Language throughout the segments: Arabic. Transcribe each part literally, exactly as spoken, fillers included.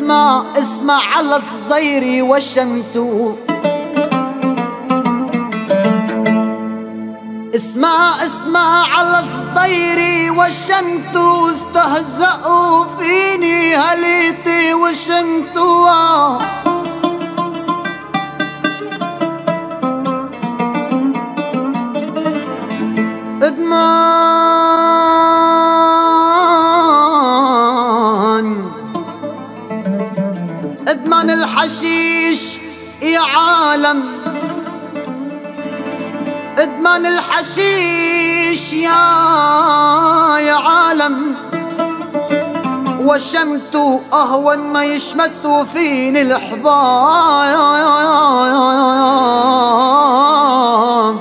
اسمع اسمع على صديري وشمتو، اسمع اسمع على صديري وشمتو، استهزأوا فيني هليتي وشمتو. ادمان ادمان الحشيش يا عالم، ادمان الحشيش يا يا عالم، وشمتوا اهون ما يشمتوا فيني الحباب.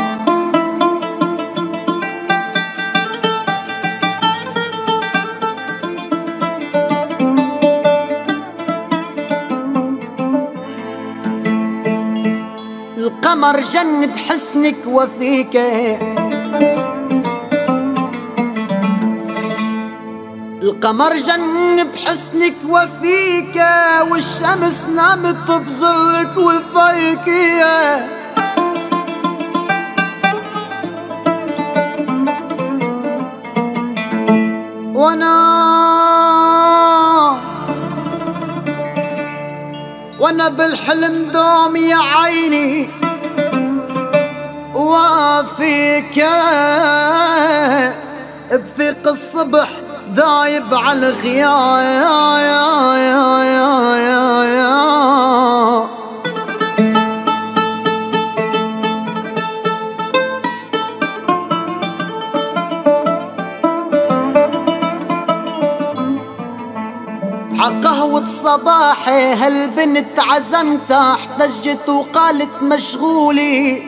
القمر جن بحسنك وفيك، القمر جن بحسنك وفيك، والشمس نامت بظلك وفيك. وانا وانا بالحلم دوم يا عيني وافيك، بفيق الصبح دايب على الغيا يا يا يا يا يا يا. عقهوة صباحي هالبنت عزمتها، احتجت وقالت مشغولي،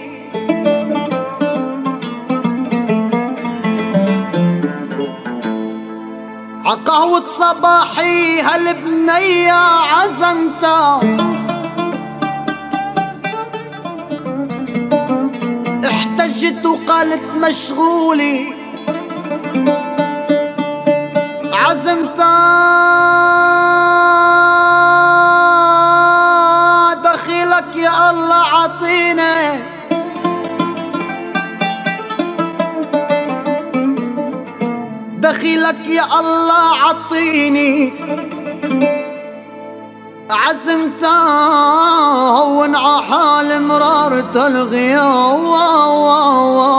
عقهوة صباحي هالبنية عزمتها، احتجت وقالت مشغولي، عزمتها دخيلك يا الله عطينا، دخيلك يا الله عطيني، عزمتها هون عحال مرارة الغياب.